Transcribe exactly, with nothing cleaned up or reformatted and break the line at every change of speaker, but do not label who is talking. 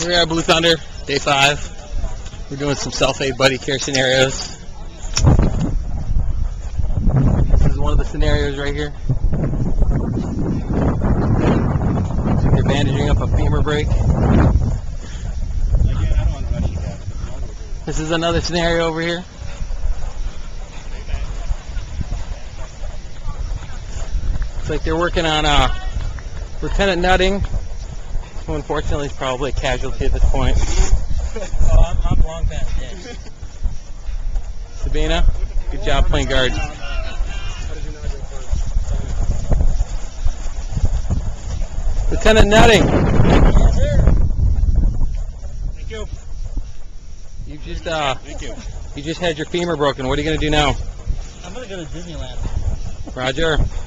Here we are, Blue Thunder, day five. We're doing some self-aid buddy care scenarios. This is one of the scenarios right here. So you're bandaging up a femur break. This is another scenario over here. It's like they're working on uh, Lieutenant Nutting, who unfortunately is probably a casualty at this point.
Oh, I'm, I'm long past dead.
Sabina, good job playing guard. Lieutenant Nutting.
Thank you.
You just uh,
Thank you.
you just had your femur broken. What are you gonna do now?
I'm gonna go to Disneyland.
Roger.